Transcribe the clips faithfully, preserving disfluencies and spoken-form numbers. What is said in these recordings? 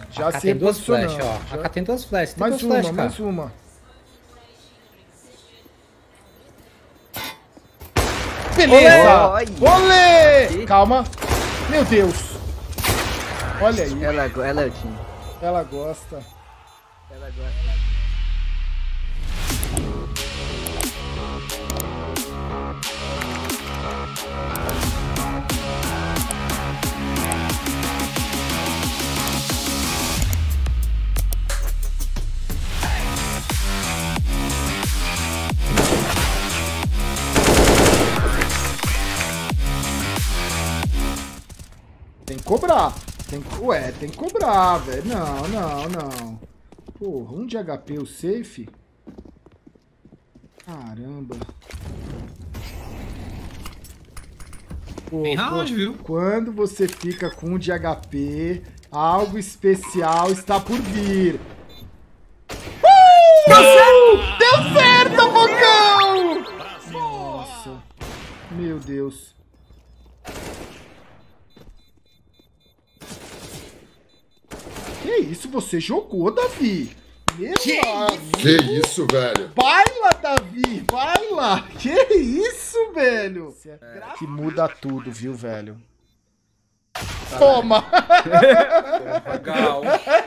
Já A K se tem duas reposicionando. flash, ó. Já... A K tem duas flash. Tem Mais duas uma, flash, cara. mais uma. Beleza! Olê! Olê! Calma. Meu Deus. Olha aí. Ela, ela é o time. Ela gosta. Ela gosta. Tem que cobrar. Tem que... Ué, tem que cobrar, velho. Não, não, não. Porra, um de H P o safe? Caramba. Pô, Tem round, pô, viu? Quando você fica com um de H P, algo especial está por vir. Uh! Deu certo! Deu certo, Bocão! Nossa. Meu Deus. Que isso? Você jogou, Davi? Meu Que, amigo. que isso, velho? Baila, Davi! Baila! Que isso, velho? É. Que muda tudo, viu, velho? Toma! Legal.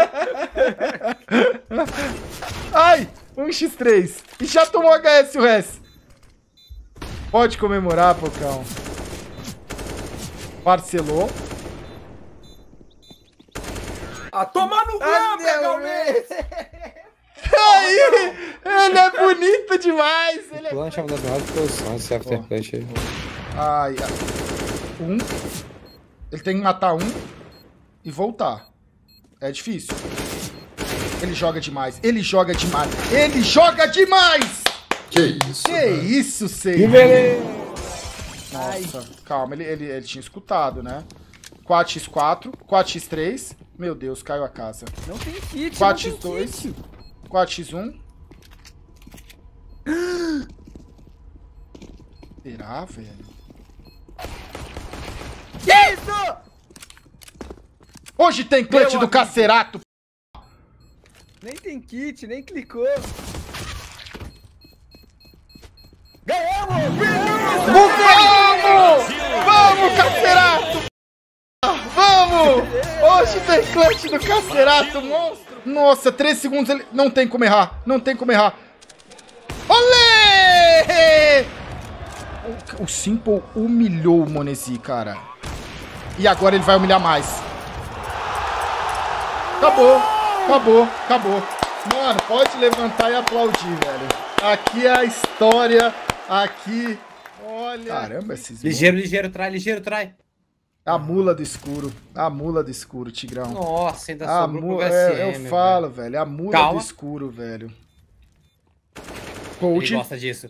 Ai! um por três. E já tomou H S o resto. Pode comemorar, Pocão. Parcelou. Ah, toma no Ah, cu, pegar o meu mês! Aí! Ele é bonito demais! Ele é... Plant é uma das melhores posições, esse afterplant aí. Ai, ai. Um. Ele tem que matar um e voltar. É difícil. Ele joga demais. Ele joga demais. Ele joga demais! Que isso, Que velho? isso, Sei? Nossa, calma. Ele, ele, ele tinha escutado, né? quatro por quatro. quatro por três. Meu Deus, caiu a casa. Não tem kit, quatro não por tem dois. kit. quatro por um. Será, velho? Que isso? Hoje tem clutch Meu do amigo. Cacerato. Nem tem kit, nem clicou. Vamos! Vamos, Cacerato! Vamos! Hoje tem clutch do Cacerato, monstro! Nossa, três segundos ele... Não tem como errar. Não tem como errar. Olê! O, o Simple humilhou o Monesi, cara. E agora ele vai humilhar mais. Acabou. Acabou. Acabou. Mano, pode levantar e aplaudir, velho. Aqui é a história. Aqui... Olha... Caramba, esses... Ligeiro, ligeiro, trai, ligeiro, trai. A mula do escuro. A mula do escuro, Tigrão. Nossa, ainda A sobrou pro mu... V S é, M. eu falo, velho. A mula Calma. do escuro, velho. Ele Cold. gosta disso.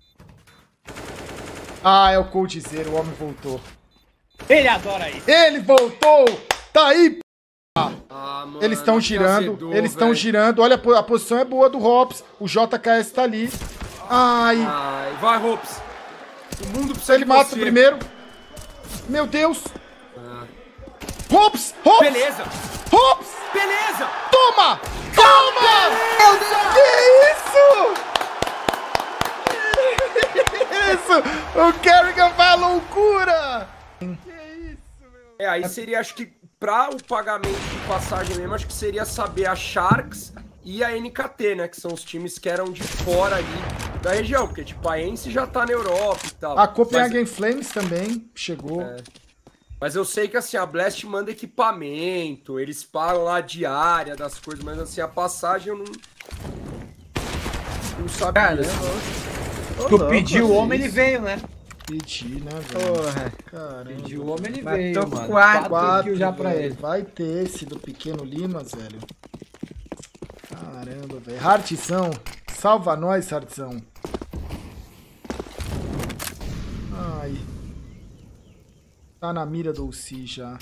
Ah, é o Coldzera. O homem voltou. Ele adora isso. Ele voltou! Tá aí, p... Ah, mano, Eles estão que girando. azedou, Eles estão velho. girando. Olha, a po- a posição é boa do Hops. O J K S tá ali. Ai. Ai, vai, Hopes. O mundo precisa Ele de mata você. o primeiro. Meu Deus. Ah. Hops! Hops! Beleza, Hops! beleza. Toma! Toma! Meu Deus! Que isso? Isso! O Kerrigan vai à loucura! É, aí seria, acho que, pra o pagamento de passagem mesmo, acho que seria saber a Sharks e a N K T, né? Que são os times que eram de fora ali da região. Porque, tipo, a Ence já tá na Europa e tal. A Copenhagen Mas, Flames também chegou. É. mas eu sei que, assim, a Blast manda equipamento, eles pagam lá a diária das coisas, mas, assim, a passagem eu não... Não sabia. Caramba. assim. Tu pediu o homem, ele veio, né? Pedi, né, velho? Porra. Caramba. Pediu o homem, ele Matou veio, mano. quatro. Quatro kills já pra velho. ele. Vai ter esse do Pequeno Limas, velho. Caramba, velho. Hartzão. Salva nós, Hartzão. Ai. Tá na mira do U C já.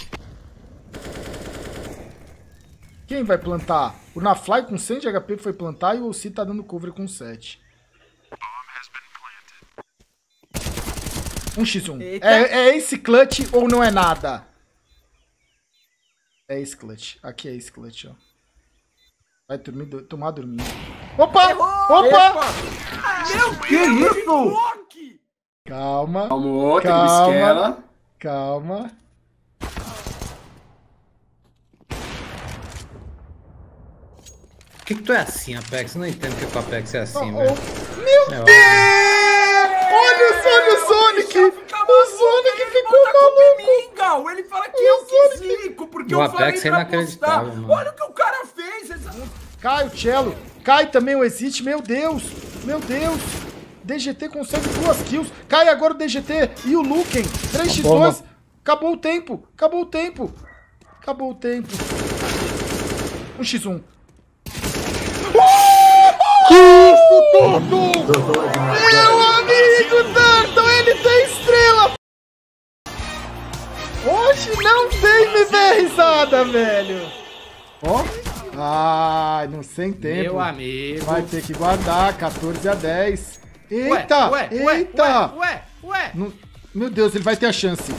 Quem vai plantar? O Nafly com cem de H P foi plantar e o U C tá dando cover com sete. um por um. Eita. É, é esse clutch ou não é nada? É esse clutch. Aqui é esse clutch, ó. Vai dormir, do... tomar dormir. Opa! Opa! Epa! Meu Que Deus, isso? bloque! Calma. Calma, tem Calma. bisquela. Calma. Por que, que tu é assim, Apex? Eu não entendo porque o Apex é assim, Oh, velho. oh. Meu É, ó. Deus! Olha só, olha o Sonic! O Sonic ficou maluco! Gal. Ele fala que eu que zico, porque O eu falei Apex é pra inacreditável, postar. mano. Olha o que o cara fez. Essa... Cai o Cello. Cai também o Exit. Meu Deus! Meu Deus! D G T consegue duas kills. Cai agora o D G T e o Luken. três por dois. Acabou o tempo. Acabou o tempo. Acabou o tempo. um por um. Que isso tudo! Meu amigo Turtle, ele tem estrela! Hoje não tem me ver risada, velho! Ó! Ai, não sem tempo. Meu amigo. Vai ter que guardar, quatorze a dez. Eita! Ué, ué, eita! Ué, ué, ué. Não- Meu Deus, ele vai ter a chance.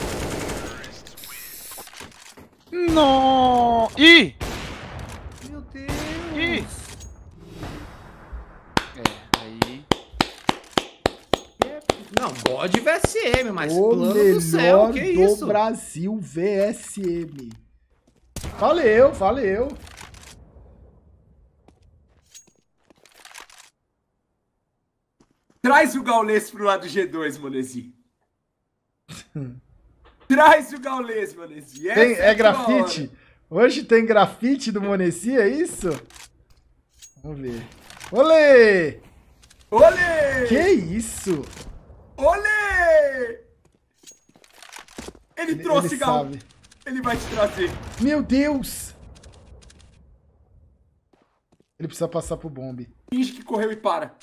Não! Ih! Meu Deus. Ih! Não, God V S M, mas O plano melhor do céu, que do isso? Brasil V S M. Valeu, valeu. Traz o Gaules pro lado do G dois, Monesi. Traz o Gaules, Monesi. Essa Tem, é a tua grafite? Hoje tem grafite do Monesi, é isso? Vamos ver. Olê! hora. Olê! Que isso? Olê! Ele, Ele- trouxe, ele Gal. sabe. Ele vai te trazer. Meu Deus! Ele precisa passar pro bombe. Finge que correu e para.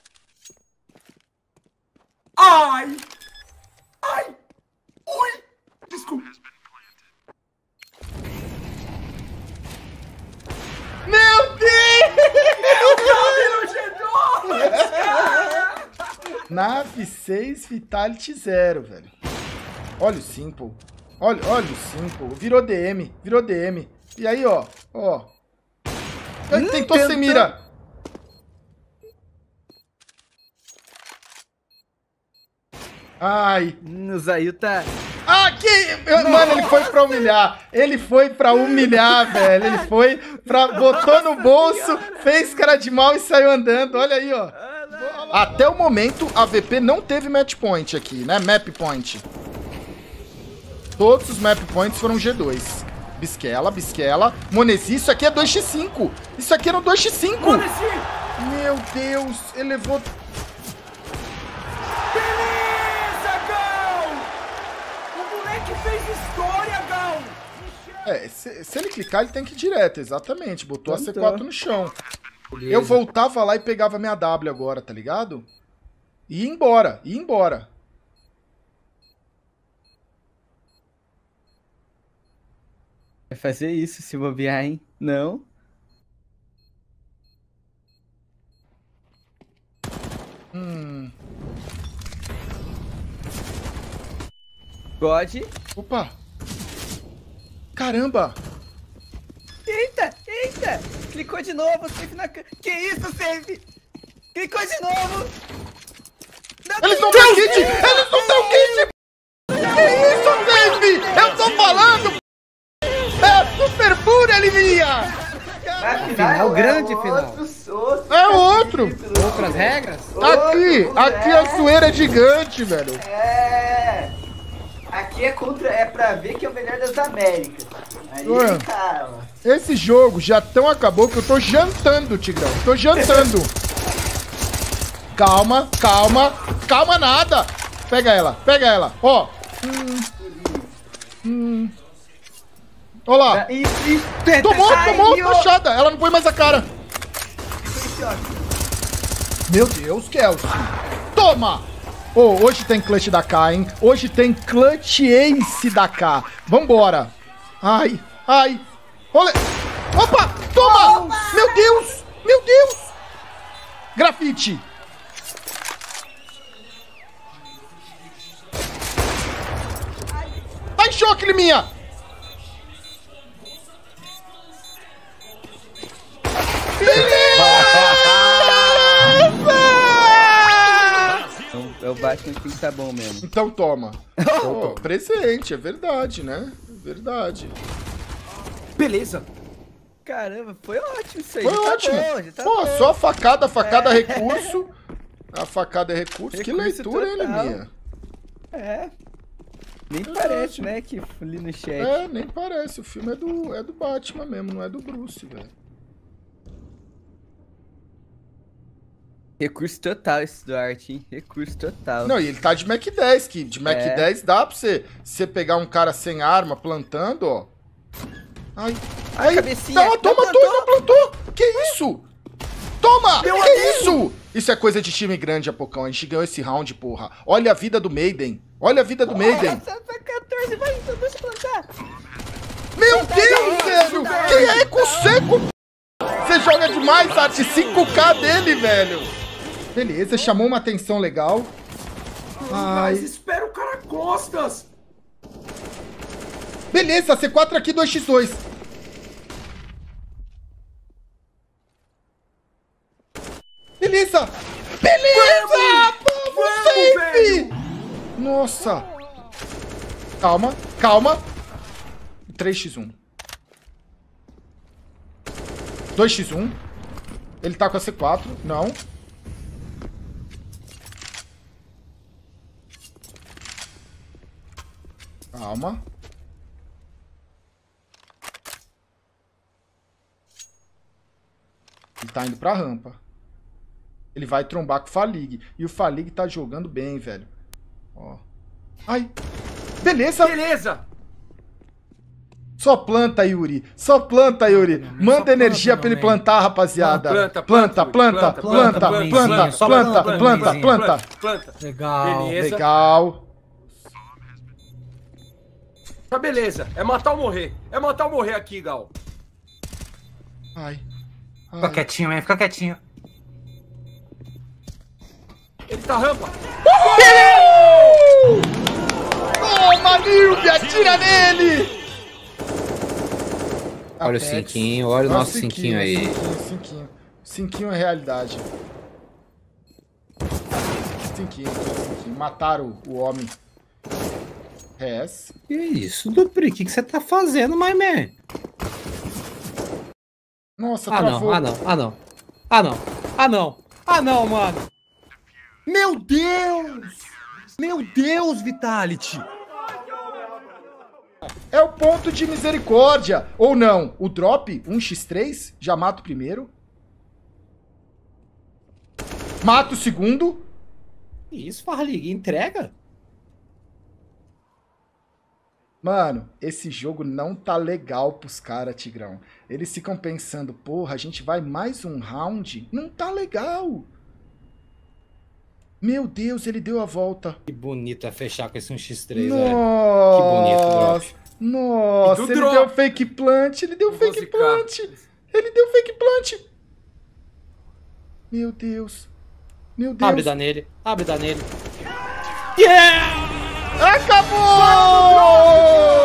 Ai! Ai! Ui! Desculpa. Meu Deus! No G dois! Nave seis, Vitality zero, velho. Olha o Simple. Olha, olha o Simple. Virou D M. Virou D M. E aí, ó. Ó. Ele tentou sem mira. Ai. Hum, o Zayu tá... Ah, que... Mano, ele foi pra humilhar. Ele foi pra humilhar, velho. Ele foi pra... Botou no bolso, fez cara de mal e saiu andando. Olha aí, ó. Até o momento, a V P não teve match point aqui, né? Map point. Todos os map points foram G dois. Bisquela, Bisquela. Monesi, isso aqui é dois por cinco. Isso aqui era um dois por cinco. Monesi! Meu Deus, ele levou... Beleza, Gal! O moleque fez história, Gal! É, se, se ele clicar, ele tem que ir direto, exatamente. Botou a C Tentou. quatro no chão. Eu voltava lá e pegava minha W agora, tá ligado? E ia embora, ia embora. Vai fazer isso se bobear, hein? Não? Hum. God. Opa! Caramba! Eita, eita! Clicou de novo, save na... ca- Que isso, save? Clicou de novo! Não, Eles não têm kit! Eles não têm kit! Que isso, Dave? Eu tô falando! É Super Fúria, Livinha! Final grande, final. É outro! Outras regras? Aqui! Aqui a zoeira é gigante, velho! É. Aqui é contra. É pra ver que é o melhor das Américas. Aí, Ué. calma. Esse jogo já tão acabou que eu tô jantando, Tigrão. Tô jantando. Calma, calma. Calma nada. Pega ela, pega ela. Ó. Hum. Hum. Ó lá. Isso, isso. Tenta, Tomou, sai, tomou, ó. fechada. Ela não põe mais a cara. Meu Deus, Kelsey. Toma. Ô, hoje tem clutch da K, hein? Hoje tem clutch ace da K. Vambora. Ai, ai. Olha. Opa, toma. Meu Deus, meu Deus. Grafite. Tá em choque, Liminha. Batman tem que tá bom mesmo. Então toma. Pô, presente, é verdade, né? É verdade. Beleza. Caramba, foi ótimo isso aí. Foi já tá ótimo. bom, já tá Pô, bom. só facada, facada é recurso. A facada é recurso. Que Recurso leitura, ele total. minha. É. Nem parece, né, que ali no chat. É, nem parece. O filme é do, é do Batman mesmo, não é do Bruce, velho. Recurso total esse Duarte, hein? Recurso total. Não, e ele tá de Mac dez, que de Mac É. dez dá pra você, você pegar um cara sem arma plantando, ó. Ai, Ai, ai, cabecinha. não, Não toma, plantou. toma, plantou. Que isso? Toma! Meu que amigo! isso? Isso é coisa de time grande, Apocão. A gente ganhou esse round, porra. Olha a vida do Maiden. Olha a vida do Maiden. Nossa, tá quatorze, vai, então deixa eu plantar. Meu Deus, velho! Que eco seco! Você joga demais, Arte. cinco K dele, velho. Beleza, chamou uma atenção legal. Mas Ai. espera o cara costas. Beleza, C quatro aqui, dois por dois. Beleza! Beleza! Vamos, Vamos, safe! velho! Nossa! Calma, calma. três por um. dois por um. Ele tá com a C quatro. Não. Calma. Ele tá indo pra rampa. Ele vai trombar com o Falig. E o Falig tá jogando bem, velho. Ó. Ai. Beleza. Beleza. Só planta, Yuri. Só planta, Yuri. Manda energia pra ele plantar, rapaziada. Planta, Planta, planta, planta, planta, planta, planta, planta, só planta, planta, planta, planta. Planta. Legal. Beleza. Legal. Tá beleza. É matar ou morrer. É matar ou morrer aqui, Gal. Ai. Fica Ai. quietinho, hein? Fica quietinho. Ele tá rampa. Toma, Nilvia, atira nele! Olha o Apex. cinquinho, olha o Olha nosso cinquinho aí. Cinquinho, cinquinho. Cinquinho é realidade. Cinquinho, cinquinho. Mataram o homem. Res. Que isso, Dupri? O que que você tá fazendo, my man? Nossa, Ah não, travou. ah não, ah não. Ah não, ah não, ah não, mano. Meu Deus! Meu Deus, Vitality! É o ponto de misericórdia. Ou não, o drop, um por três, já mata o primeiro. Mata o segundo. Isso, Farlig, entrega? Mano, esse jogo não tá legal pros caras, Tigrão. Eles ficam pensando, porra, a gente vai mais um round? Não tá legal. Meu Deus, ele deu a volta. Que bonito é fechar com esse um por três, velho. Que bonito, Nossa, drop. nossa, E do ele drop. deu fake plant, ele deu Eu vou fake zicar. plant. Ele deu fake plant. Meu Deus. Meu Deus. Abre da nele, abre da nele. Acabou!